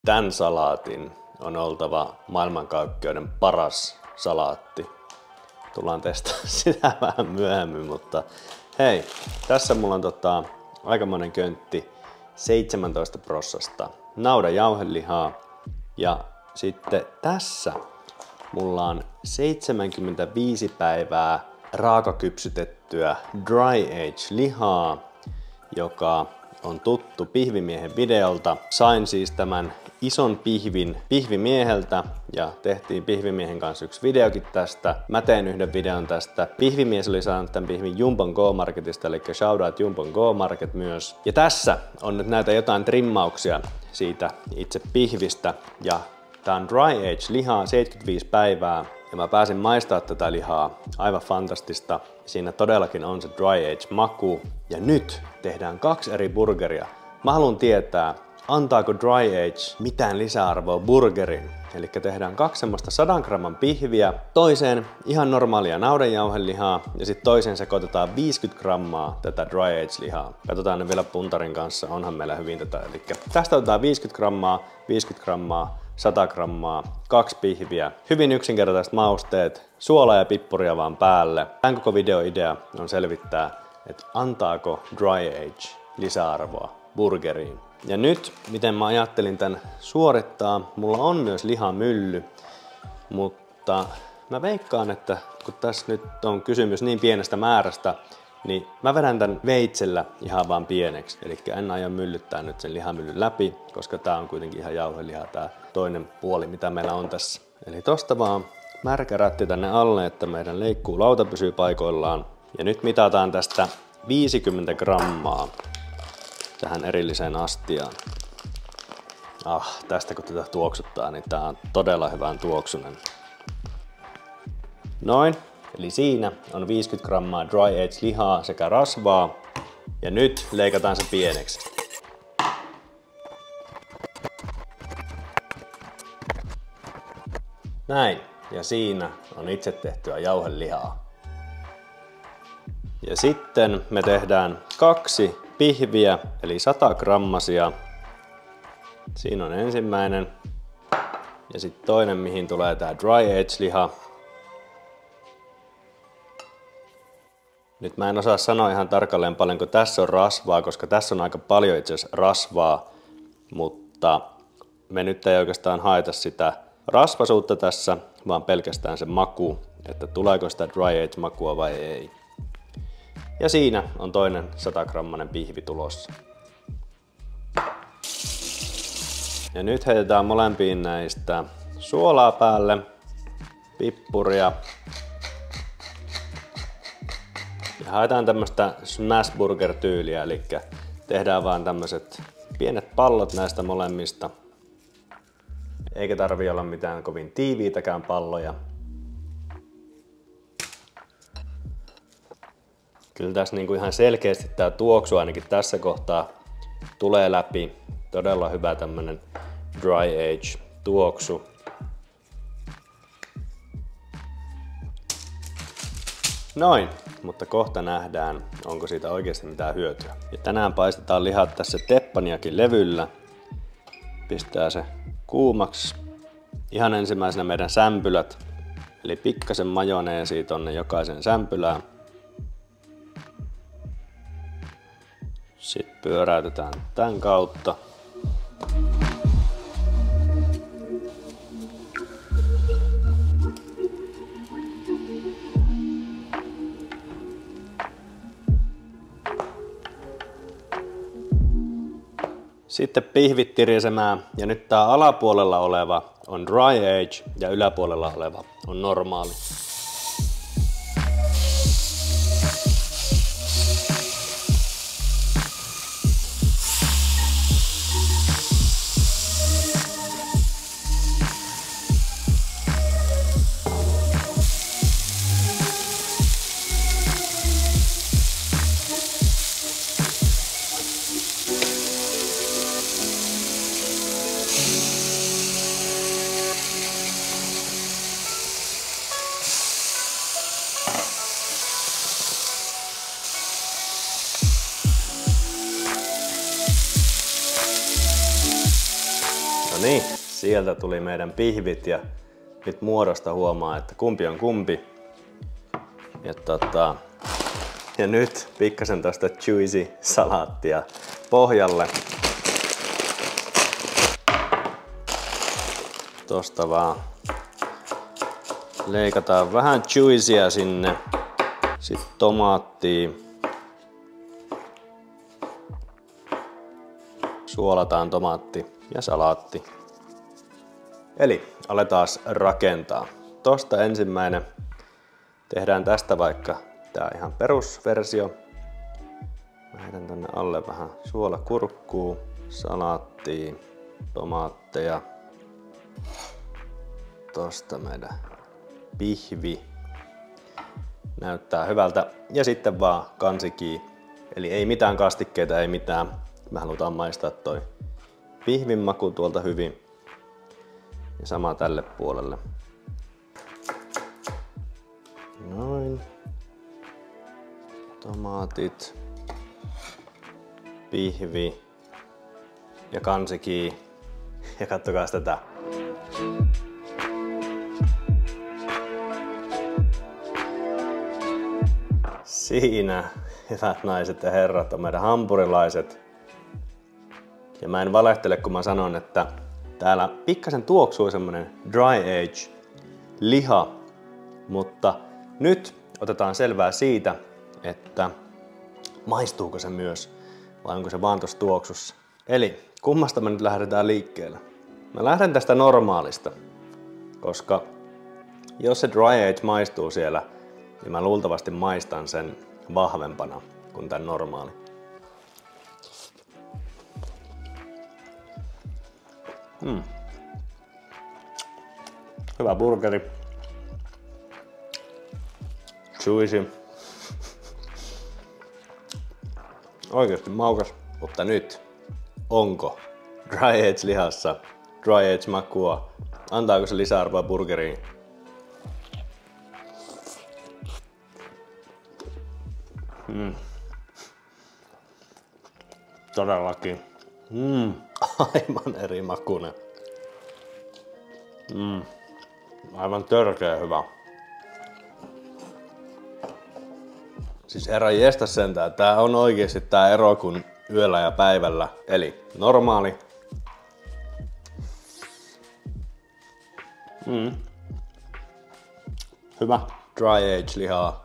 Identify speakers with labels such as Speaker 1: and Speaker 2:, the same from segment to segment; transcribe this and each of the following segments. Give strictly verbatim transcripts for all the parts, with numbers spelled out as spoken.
Speaker 1: Tän salaatin on oltava maailmankaikkeuden paras salaatti. Tullaan testaamaan sitä vähän myöhemmin, mutta hei, tässä mulla on tota, aikamoinen köntti seitsemäntoista prossasta naudan jauhelihaa ja sitten tässä mulla on seitsemänkymmentäviisi päivää raakakypsytettyä dry age lihaa, joka on tuttu pihvimiehen videolta. Sain siis tämän ison pihvin pihvimieheltä ja tehtiin pihvimiehen kanssa yksi videokin tästä. Mä tein yhden videon tästä. Pihvimies oli saanut tämän pihvin Jumpon Go-Marketista, eli shoutout Jumpon Go-Market myös. Ja tässä on nyt näitä jotain trimmauksia siitä itse pihvistä. Ja tää on dry age lihaa, seitsemänkymmentäviisi päivää. Ja mä pääsin maistamaan tätä lihaa. Aivan fantastista. Siinä todellakin on se dry age maku. Ja nyt tehdään kaksi eri burgeria. Mä haluan tietää, antaako dry age mitään lisäarvoa burgerin. Eli tehdään kaksi semmoista sadan gramman pihviä, toiseen ihan normaalia naudanjauhelihaa ja sitten toiseen sekoitetaan viisikymmentä grammaa tätä dry age lihaa. Katsotaan ne vielä puntarin kanssa, onhan meillä hyvin tätä. Eli tästä otetaan viisikymmentä grammaa, viisikymmentä grammaa, sata grammaa, kaksi pihviä. Hyvin yksinkertaiset mausteet, suolaa ja pippuria vaan päälle. Tämän koko videoidea on selvittää, että antaako dry age lisäarvoa burgeriin. Ja nyt, miten mä ajattelin tän suorittaa, mulla on myös lihamylly, mutta mä veikkaan, että kun tässä nyt on kysymys niin pienestä määrästä, niin mä vedän tän veitsellä ihan vaan pieneksi. Eli en aio myllyttää nyt sen lihamyllyn läpi, koska tää on kuitenkin ihan jauheliha tää toinen puoli, mitä meillä on tässä. Eli tosta vaan märkä rätti tänne alle, että meidän leikkuulauta pysyy paikoillaan. Ja nyt mitataan tästä viisikymmentä grammaa tähän erilliseen astiaan. Ah, tästä kun tätä tuoksuttaa, niin tää on todella hyvän tuoksunen. Noin, eli siinä on viisikymmentä grammaa dry age lihaa sekä rasvaa. Ja nyt leikataan se pieneksi. Näin, ja siinä on itse tehtyä jauhelihaa. Ja sitten me tehdään kaksi pihviä, eli sata grammasia. Siinä on ensimmäinen. Ja sitten toinen, mihin tulee tää dry age liha. Nyt mä en osaa sanoa ihan tarkalleen paljonko tässä on rasvaa, koska tässä on aika paljon itse asiassa rasvaa. Mutta me nyt ei oikeastaan haeta sitä rasvasuutta tässä, vaan pelkästään se maku, että tuleeko sitä dry age makua vai ei. Ja siinä on toinen sata grammanen pihvi tulossa. Ja nyt heitetään molempiin näistä suolaa päälle, pippuria. Ja haetaan tämmöstä smash burger tyyliä, eli tehdään vaan tämmöset pienet pallot näistä molemmista. Eikä tarvii olla mitään kovin tiiviitäkään palloja. Kyllä tässä niinku ihan selkeästi tää tuoksu ainakin tässä kohtaa tulee läpi. Todella hyvä tämmönen dry age tuoksu. Noin, mutta kohta nähdään, onko siitä oikeasti mitään hyötyä. Ja tänään paistetaan lihat tässä teppaniakin levyllä. Pistää se kuumaksi. Ihan ensimmäisenä meidän sämpylät. Eli pikkasen majoneesia tonne jokaisen sämpylään. Sitten pyöräytetään tämän kautta. Sitten pihvit tirisemään ja nyt tää alapuolella oleva on dry age ja yläpuolella oleva on normaali. niin, sieltä tuli meidän pihvit ja nyt muodosta huomaa, että kumpi on kumpi. Ja, tota, ja nyt pikkasen tosta juicy salaattia pohjalle. Tosta vaan leikataan vähän juicyä sinne. Sitten tomaattia. Suolataan tomaatti ja salaatti. Eli aletaan rakentaa. Tosta ensimmäinen. Tehdään tästä vaikka tää ihan perusversio. Mä heitän tänne alle vähän suolakurkkuu, salaattia, tomaatteja. Tosta meidän pihvi. Näyttää hyvältä. Ja sitten vaan kansikii. Eli ei mitään kastikkeita, ei mitään. Me halutaan maistaa toi pihvin maku tuolta hyvin. Ja sama tälle puolelle. Noin. Tomaatit. Pihvi. Ja kansikii. Ja kattokaa tätä. Siinä, hyvät naiset ja herrat, on meidän hampurilaiset. Ja mä en valehtele, kun mä sanon, että täällä pikkasen tuoksuu semmonen dry age liha, mutta nyt otetaan selvää siitä, että maistuuko se myös vai onko se vaan tossa tuoksussa. Eli kummasta me nyt lähdetään liikkeelle? Mä lähden tästä normaalista, koska jos se dry age maistuu siellä, niin mä luultavasti maistan sen vahvempana kuin tän normaali. Mm. Hyvä burgeri. Juicy. Oikeasti maukas. Mutta nyt, onko dry age lihassa dry age makua? Antaako se lisäarvoa burgeriin? Mm. Todellakin. Mm. Aivan eri makuinen. Mm. Aivan törkeä hyvä. Siis herran jestä sentään, tää on oikeesti tää ero kun yöllä ja päivällä. Eli normaali. Mm. Hyvä dry age lihaa.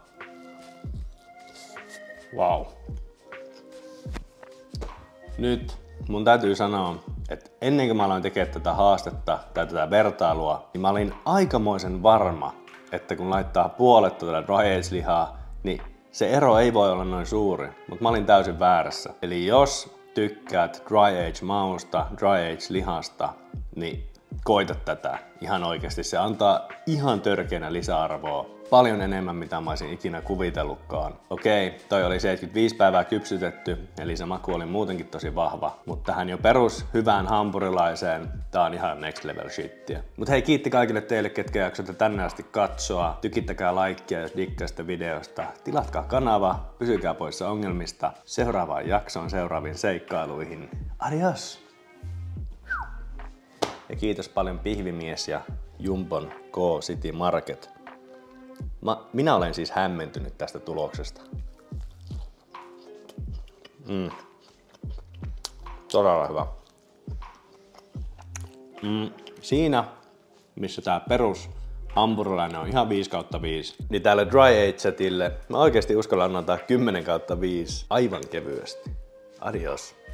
Speaker 1: Wow. Nyt mun täytyy sanoa, että ennen kuin mä aloin tekemään tätä haastetta tai tätä vertailua, niin mä olin aikamoisen varma, että kun laittaa puolet tätä dry age lihaa, niin se ero ei voi olla noin suuri, mutta mä olin täysin väärässä. Eli jos tykkäät dry age mausta, dry age lihasta, niin koita tätä ihan oikeasti. Se antaa ihan törkeänä lisäarvoa. Paljon enemmän mitä mä olisin ikinä kuvitellutkaan. Okei, toi oli seitsemänkymmentäviisi päivää kypsytetty, eli se maku oli muutenkin tosi vahva. Mutta tähän jo perus hyvään hampurilaiseen, tää on ihan next level shittiä. Mut hei, kiitti kaikille teille, ketkä jaksoitte tänne asti katsoa. Tykittäkää laikkia, jos dikkaisitte videosta. Tilatkaa kanava, pysykää poissa ongelmista. Seuraavaan jaksoon, seuraaviin seikkailuihin. Adios! Ja kiitos paljon Pihvimies ja Jumbon K-City Market. Mä, minä olen siis hämmentynyt tästä tuloksesta. Mm. Todella hyvä. Mm. Siinä, missä tää perus hampurilainen on ihan viisi kautta viisi, niin täällä dry ageille mä oikeesti uskallan antaa kymmenen kautta viisi aivan kevyesti. Adios.